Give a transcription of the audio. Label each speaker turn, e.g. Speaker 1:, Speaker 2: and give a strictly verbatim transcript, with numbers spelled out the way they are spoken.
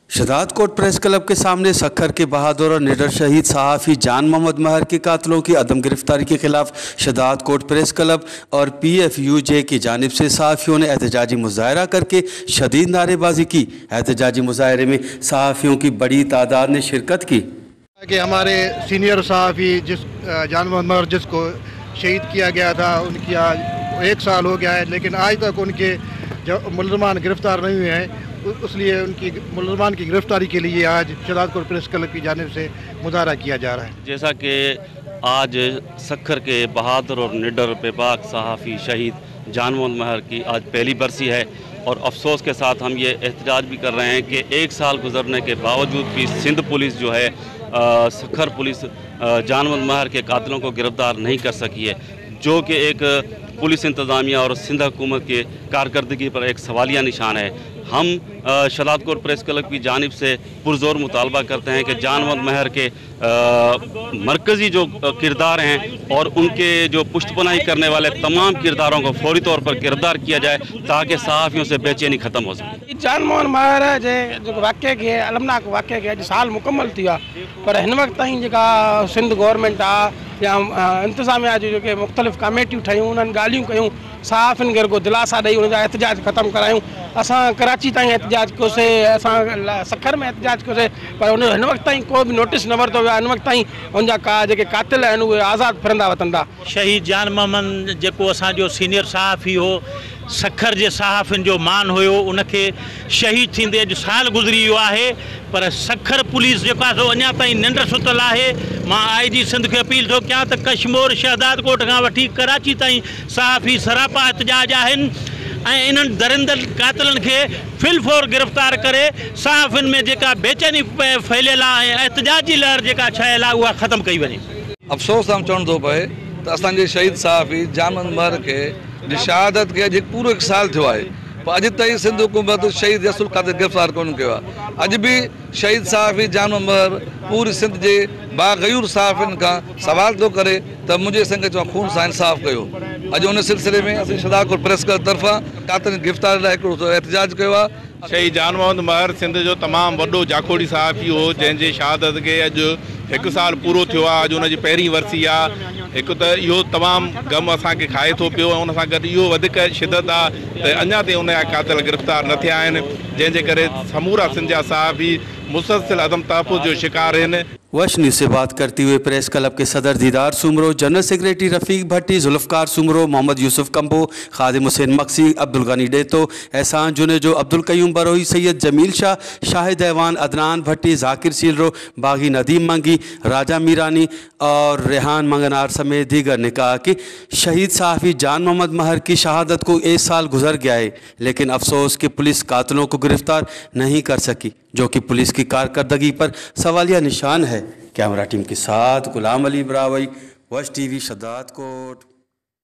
Speaker 1: शदाद कोट press club के सामने सखर के बहादुर और निडर शहीद सहाफ़ी जान मोहम्मद महर के कातलों की अदम गिरफ्तारी के खिलाफ शदाद कोट प्रेस क्लब और पी एफ यू जे की जानिब से सहाफ़ियों ने एहतजाजी मुजाहरा करके शदीद नारेबाजी की। एहतजाजी मुजाहरे में सहाफ़ियों की बड़ी तादाद ने शिरकत की
Speaker 2: कि हमारे सीनियर सहाफ़ी जिस जान मोहम्मद महर जिसको शहीद किया गया था, उनकी आज एक साल हो गया है, लेकिन आज तक उनके जो मुलजमान गिरफ़्तार नहीं हुए हैं, उसलिए उनकी मुलजमान की गिरफ्तारी के लिए आज शदाद कोट प्रेस क्लब की जानिब से मुजाहरा किया जा रहा है।
Speaker 3: जैसा कि आज सखर के बहादुर और निडर बेबाक सहाफ़ी शहीद जान मोहम्मद महर की आज पहली बरसी है और अफसोस के साथ हम ये एहतजाज भी कर रहे हैं कि एक साल गुजरने के बावजूद भी सिंध पुलिस जो है आ, सखर पुलिस जान मोहम्मद महर के कातिलों को गिरफ़्तार नहीं कर सकी है, जो कि एक पुलिस इंतज़ामिया और सिंध हुकूमत के कारकर्दगी पर एक सवालिया निशान है। हम शदाद कोट प्रेस क्लब की जानिब से पुरज़ोर मुतालबा करते हैं कि जान मोहम्मद महर के मरकज़ी जो किरदार हैं और उनके जो पुष्टपनाही करने वाले तमाम किरदारों को फौरी तौर पर गिरफ्तार किया जाए ताकि सहाफ़ियों से बेचैनी ख़त्म हो सके।
Speaker 4: जान मोहम्मद महर जे जो वाक़े के अलमनाक वाक़े के अॼु साल मुकम्मल थी आहे, पर हिन वक़्त ताईं जेका सिंध गवर्नमेंट आहे या इंतज़ामिया जो जेके मुख़्तलिफ़ कमेटियूं ठहियूं, उन्हनि ॻाल्हियूं कयूं, सहाफ़ियुनि खे रुगो दिलासा ॾेई उनजा एहतजाज ख़त्म करायूं। असां कराची ताईं एहतजाज कयोसीं, असां सखर में एहतजाज कयोसीं, पर उन हिन वक़्त ताईं को बि नोटिस न वरितो वियो आहे। हिन वक़्त ताईं उनजा का जेके कातिल आहिनि उहे आज़ादु फिरंदा वतंदा।
Speaker 5: शहीद जान मोहम्मद जेको असांजो सीनियर सहाफ़ी हो, सखर जे सहाफ़ियुनि जो मान हुयो, उनखे शहीद थींदे अॼु साल गुज़री वियो आहे, पर सखर पुलिस जेको आहे सो अञा ताईं निंड सुतल आहे। मां आई जी सिंध खे अपील थो कयां त कश्मीर शहदाद कोट खां वठी कराची ताईं सहाफ़ी सरापा एहतजाज आहिनि ऐं इन्हनि दरिंदल कातिलनि खे फिलफोर गिरफ़्तार करे सहाफ़ियुनि में जेका बेचैनी फैलियल आहे, एहतजाजी लहर जेका छायल आहे, उहा ख़त्म कई वञे।
Speaker 6: अफ़सोस सां चवणो थो पए त असांजे शहीद सहाफ़ी जान मोहम्मद महर खे शहादत खे अॼु पूरो हिकु साल थियो आहे, पर अॼु ताईं सिंध हुकूमत शहीद रसूल क़ादिर गिरफ़्तार कोन कयो आहे। अॼु बि शहीद सहाफ़ी जान मोहम्मद महर पूरी सिंध जे बाग़यूर सहाफ़ियुनि खां सवाल थो करे त मुंहिंजे संग चओ खून सां इंसाफ़ कयो। अॼु उन सिलसिले में असीं शदाद कोट प्रेस क्लब तरफ़ां कातिल गिरफ़्तारी लाइ हिकिड़ो एहतजाज कयो आहे।
Speaker 7: शहीद जान मोहम्मद महर सिंध जो तमामु वॾो जाखोड़ी सहाफ़ी हो, जंहिंजे शहादत खे अॼु हिकु साल पूरो थियो आहे। अॼु हुनजी पहिरीं वरसी आहे। हिकु त इहो तमामु ग़म असांखे खाए थो पियो ऐं उन सां गॾु इहो वधीक शिदत आहे त अञा ताईं उनजा कातिल गिरफ़्तार न थिया आहिनि, जंहिंजे करे समूरा सिंध जा सहाफ़ी मुसलसिल अदम तहफ़्फ़ुज़ जो शिकार आहिनि।
Speaker 1: वश न्यूज़ से बात करते हुए प्रेस क्लब के सदर दीदार सुमरो, जनरल सेक्रेटरी रफ़ीक भट्टी, जुल्फ़कार सुमरो, मोहम्मद यूसुफ कंबो, खादिम हुसैन मक्सी, अब्दुल गनी डेतो, एहसान जुनेजो, अब्दुल कयूम बरोही, सैयद जमील शाह, शाहिद ऐवान, अदनान भट्टी, जाकिर सीलरो, बागी नदीम मंगी, राजा मीरानी और रेहान मंगनार समेत दीगर ने कहा कि शहीद सहाफ़ी जान मोहम्मद महर की शहादत को एक साल गुजर गया है, लेकिन अफसोस कि पुलिस कातिलों को गिरफ्तार नहीं कर सकी, जो कि पुलिस की कारकर्दगी पर सवालिया निशान है। कैमरा टीम के साथ गुलाम अली ब्रावई, वश टीवी शदाद कोट।